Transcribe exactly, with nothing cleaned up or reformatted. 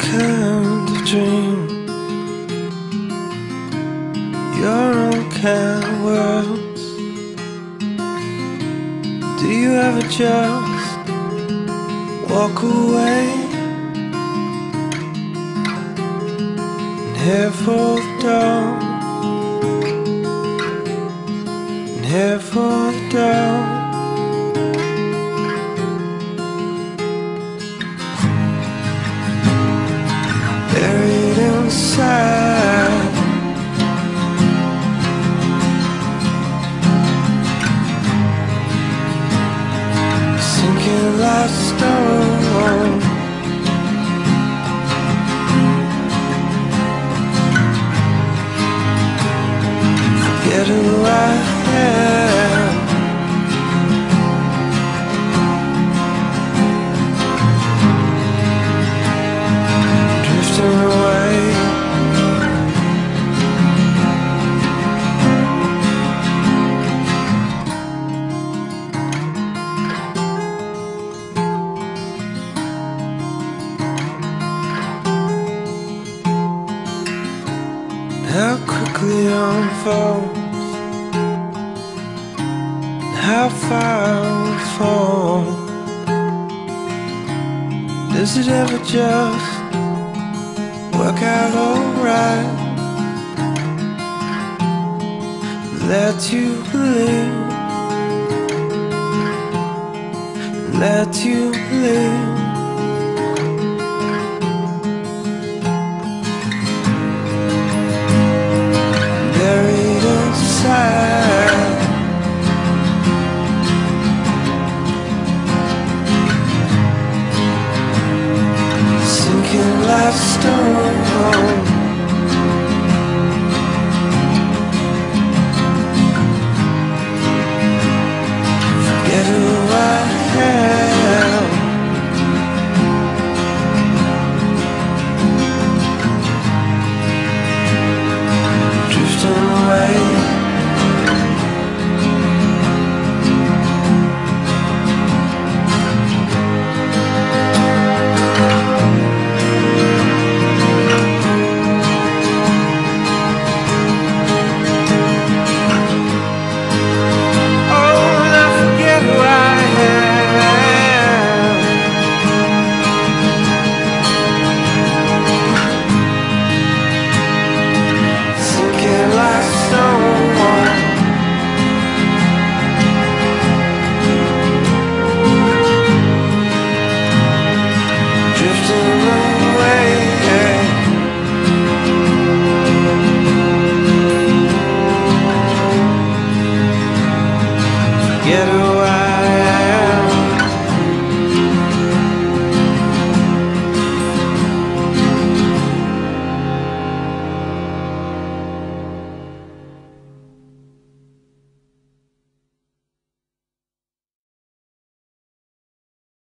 kind of dream, your own kind of worlds. Do you ever just walk away and head for the door, and head for the door? Buried inside, sinking like stone, forget who I am. Drifting away, how quickly it unfolds, how far we fall. Does it ever just work out alright? Let you believe, let you believe. Buried inside, sinking like stone, forget who I am. Drifting away, get away.